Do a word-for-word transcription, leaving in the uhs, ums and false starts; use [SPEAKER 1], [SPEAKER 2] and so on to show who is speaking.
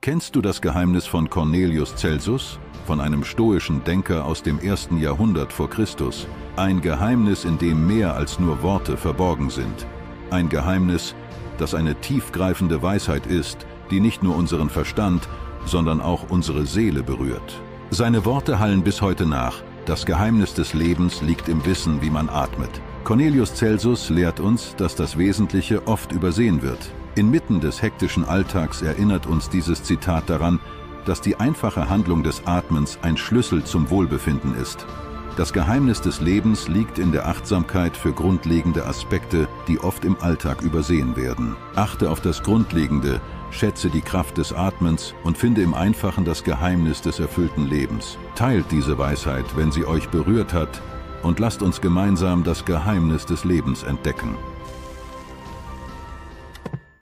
[SPEAKER 1] Kennst du das Geheimnis von Cornelius Celsus, von einem stoischen Denker aus dem ersten Jahrhundert vor Christus? Ein Geheimnis, in dem mehr als nur Worte verborgen sind. Ein Geheimnis, das eine tiefgreifende Weisheit ist, die nicht nur unseren Verstand, sondern auch unsere Seele berührt. Seine Worte hallen bis heute nach. Das Geheimnis des Lebens liegt im Wissen, wie man atmet. Cornelius Celsus lehrt uns, dass das Wesentliche oft übersehen wird. Inmitten des hektischen Alltags erinnert uns dieses Zitat daran, dass die einfache Handlung des Atmens ein Schlüssel zum Wohlbefinden ist. Das Geheimnis des Lebens liegt in der Achtsamkeit für grundlegende Aspekte, die oft im Alltag übersehen werden. Achte auf das Grundlegende, schätze die Kraft des Atmens und finde im Einfachen das Geheimnis des erfüllten Lebens. Teilt diese Weisheit, wenn sie euch berührt hat, und lasst uns gemeinsam das Geheimnis des Lebens entdecken.